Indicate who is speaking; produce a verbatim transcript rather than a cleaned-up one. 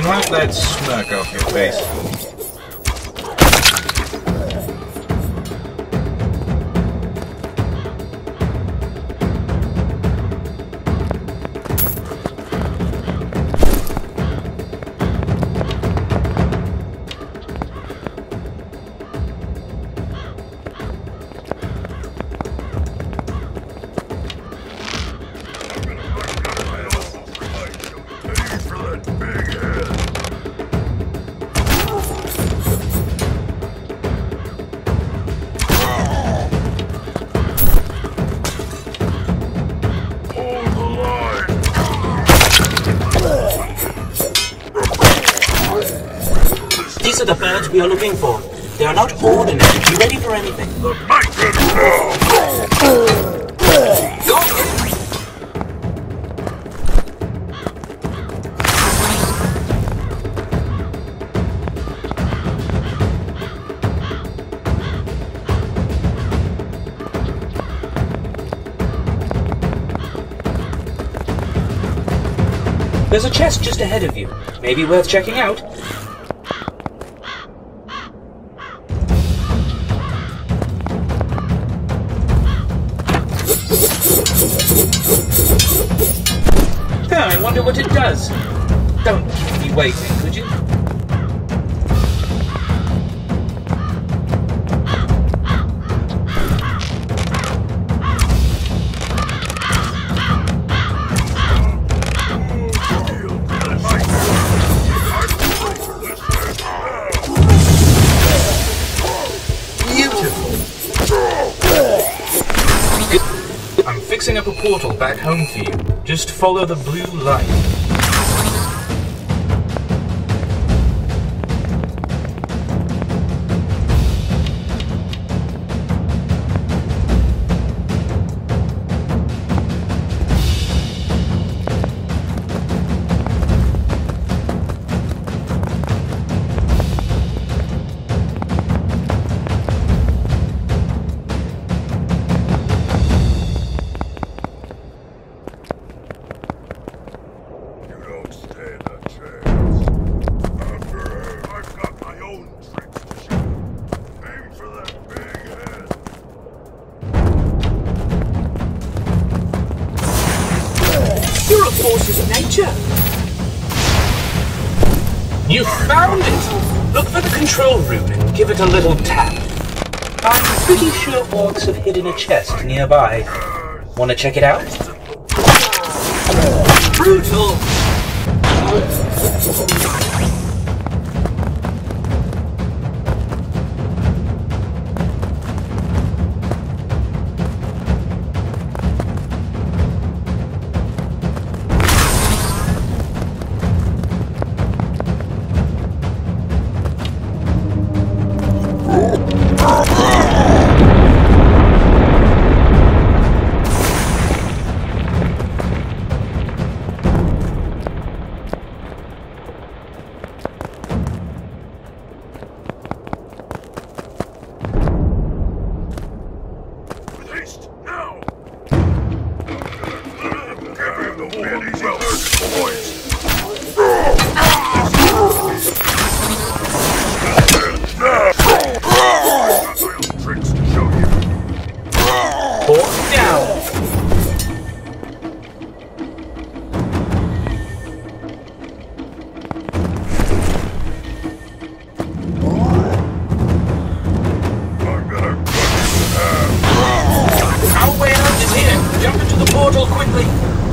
Speaker 1: Wipe that smirk off your face.
Speaker 2: These are the birds we are looking for. They are not ordinary. Be ready for anything.
Speaker 3: The migrant now!
Speaker 2: There's a chest just ahead of you. Maybe worth checking out. I wonder what it does. Don't keep me waiting, could you? I'm fixing up a portal back home for you. Just follow the blue light. Forces of nature. You found it! Look for the control room and give it a little tap. I'm pretty sure orcs have hidden a chest nearby. Want to check it out? Brutal! Our way out is here. Jump into the portal quickly.